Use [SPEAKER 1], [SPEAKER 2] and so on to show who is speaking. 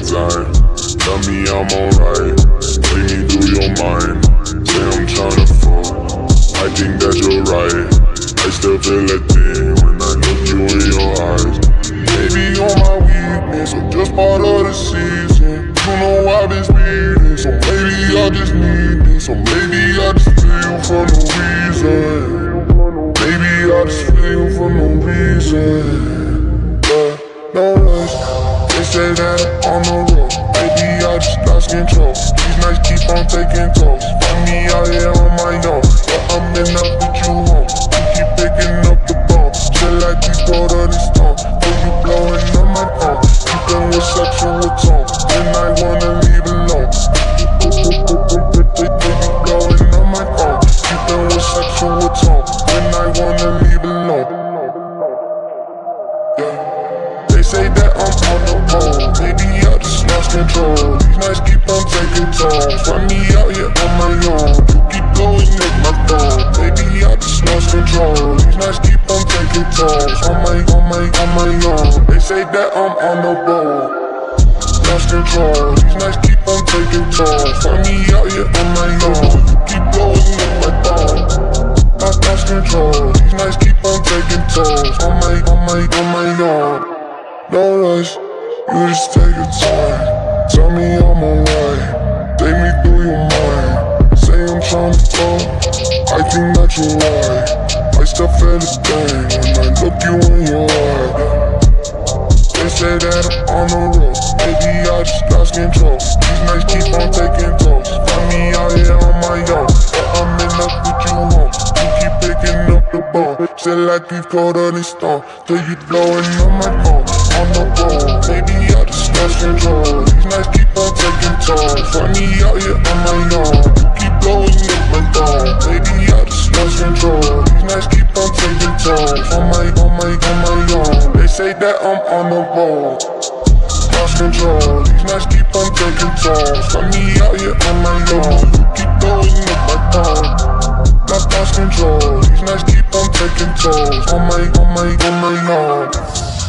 [SPEAKER 1] time. Tell me I'm alright, play me through your mind. Say I'm tryna fuck, I think that you're right. I still feel a thing when I look you in your eyes. Maybe you're my weakness, or just part of the season. You know I've been speeding, so maybe I just need this. Or maybe I just feel you for no reason. Maybe I just feel you for no reason. But no rush, they say that I'm on the road. Maybe I just lost control. These nights keep on taking tolls. Find me out here on my own, but I'm in up with you home. You keep picking up the ball, chill like we go to the storm. Though you blowing on my phone, keeping with sexual tone. Then I wanna leave alone. Though you blowing on my phone, keeping with sexual tone. Then I wanna leave alone. Yeah. They say that I'm on the road, maybe I just lost control. These nights keep on taking tolls. Find me out here on my own. You keep blowing up my phone, maybe I just lost control. These nights keep on taking tolls. On my own. They say that I'm on the road, lost control. These nights keep on taking tolls. Find me out here on my own. You keep blowing up my phone, lost control. These nights keep on taking tolls. On my own. No rush, you just take your time. Tell me I'm alright, take me through your mind. Say I'm tryna talk, I think that you're right. I still feel the thing when I look you in your eye. They say that I'm on the road, maybe I just lost control. These nights keep on taking tolls. Find me out here on my own, but I'm in up with you home. You keep picking up the ball, still like we've caught on this storm. Till you blowing on my phone, on the road, maybe I just lost control. These nights keep on taking tolls. Find me out here on my own. You keep blowing up my phone, maybe I just lost control. These nights keep on taking tolls. On my own. They say that I'm on the road, lost control. These nights keep on taking tolls. Find me out here on my own. You keep blowing up my phone, lost control. These nights keep on taking tolls. On my own.